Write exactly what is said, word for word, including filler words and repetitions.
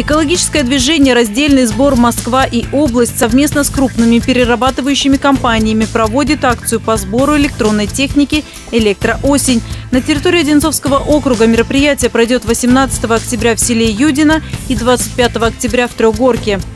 Экологическое движение «Раздельный сбор Москва и область» совместно с крупными перерабатывающими компаниями проводит акцию по сбору электронной техники «Электроосень». На территории Одинцовского округа мероприятие пройдет восемнадцатого октября в селе Юдино и двадцать пятого октября в Трехгорке.